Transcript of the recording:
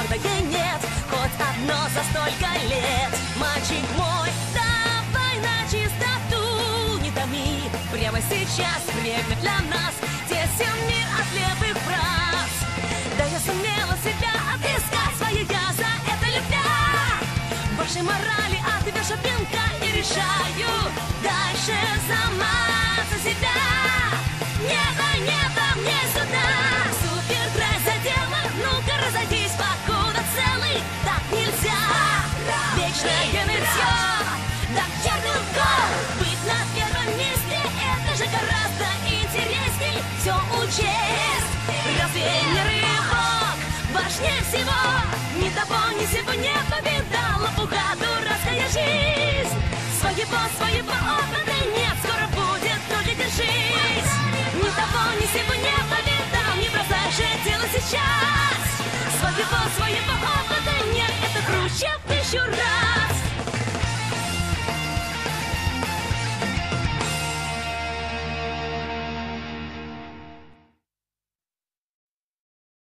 твердое нет, хоть одно за столько лет. Мальчик мой, давай на чистоту, не томи. Прямо сейчас время для нас, тесен мир от лепых фраз. Да я сумела себя отыскать, свое я за это любя. Вашей морали отвешу пинка и решаю дальше сама за себя. Небо, небо, мне сюда. Супердрайв за дело, ну-ка разойдись, покуда целый. Так нельзя, вечное нытье, да к черту в гол. Быть на первом месте, это же гораздо интересней. Все учесть, разве не рывок важнее всего? Ни того, ни сего не повидала пуга дурацкая жизнь. Своего опыта нет, скоро будет, только держись. Ни того, ни сего не повидал, не бросай же дело сейчас. Своего опыта нет, это круче.